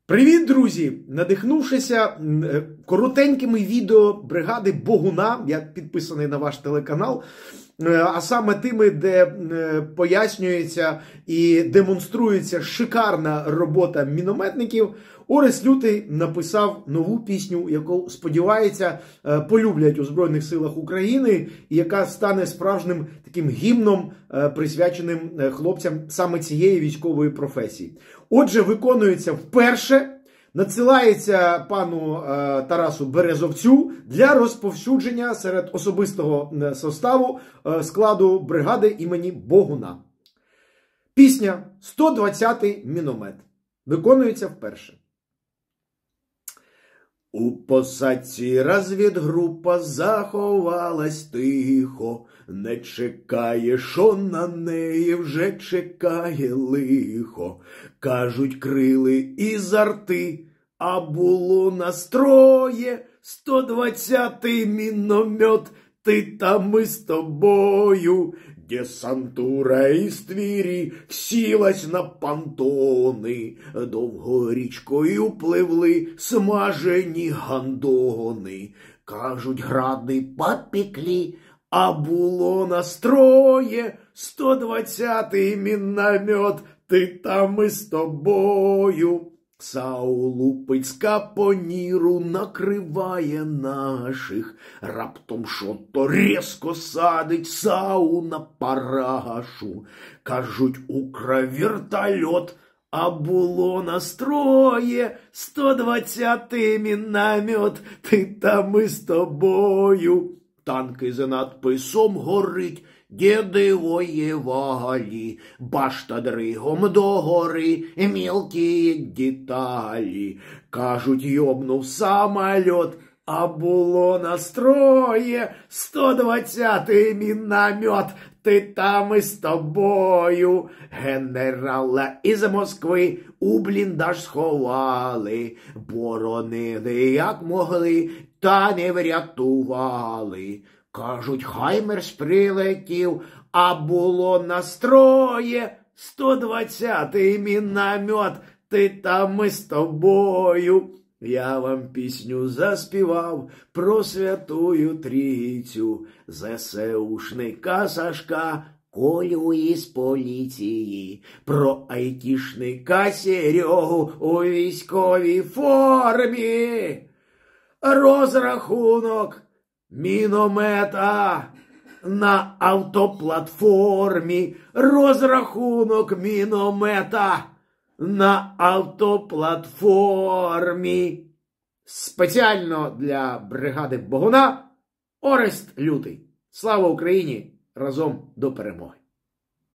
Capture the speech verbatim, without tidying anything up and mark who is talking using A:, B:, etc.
A: Привіт, друзі! Надихнувшися коротенькими відео бригади Богуна, я підписаний на ваш телеканал, а саме тими, де пояснюється і демонструється шикарна робота мінометників, Орест Лютий написав нову пісню, яку, сподівається, полюблять у Збройних силах України, і яка стане справжнім таким гімном, присвяченим хлопцям саме цієї військової професії. Отже, виконується вперше, надсилається пану Тарасу Березовцю для розповсюдження серед особистого составу складу бригади імені Богуна. Пісня «сто двадцятий міномет» виконується вперше. У посадці розвідгрупа заховалась тихо, не чекає, що на неї вже чекає лихо. Кажуть, крили із арти, а було настроє. сто двадцятий міномет, ти та ми з тобою. Десантура із Твірі сілась на понтони, довго річкою пливли смажені гандони. Кажуть, гради попеклі, а було настроє. сто двадцятий міномет, ти та ми з тобою. Сау лупить з капоніру, накриває наших. Раптом що-то різко садить Сау на парашу. Кажуть, украв вертольот, а було настроє. сто двадцятий міномет, ти та ми з тобою. Танки за надписом горить, діди воєвалі, башта дригом догори, мілкі деталі. Кажуть, йобнув самоліт, а було настроє. сто двадцятий міномет, ти та ми з тобою. Генерала із Москви у бліндаж сховали, боронили як могли, та не врятували. Кажуть, Хаймерс прилетів, а було настроє. сто двадцятий міномет, ти та ми з тобою. Я вам пісню заспівав про Святую Трійцю, ЗСУшника Сашка, Колю із поліції, про айтішника Серегу у військовій формі. Розрахунок міномета на автоплатформі. Розрахунок міномета на автоплатформі. Спеціально для бригади Богуна Орест Лютий. Слава Україні! Разом до перемоги!